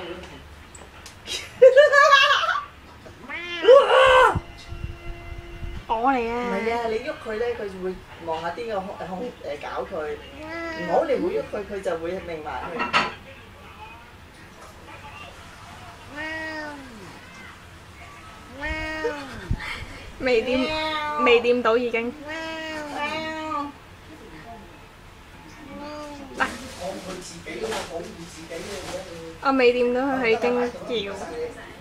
我嚟啊！ 唔係啊，你喐佢咧，佢就會望下邊個空搞佢。唔好，你唔好喐佢，佢就會擰埋去。 未掂到已經。嗱， 佢自己啊嘛，保護自己嘅。 我未掂到佢，佢已經叫。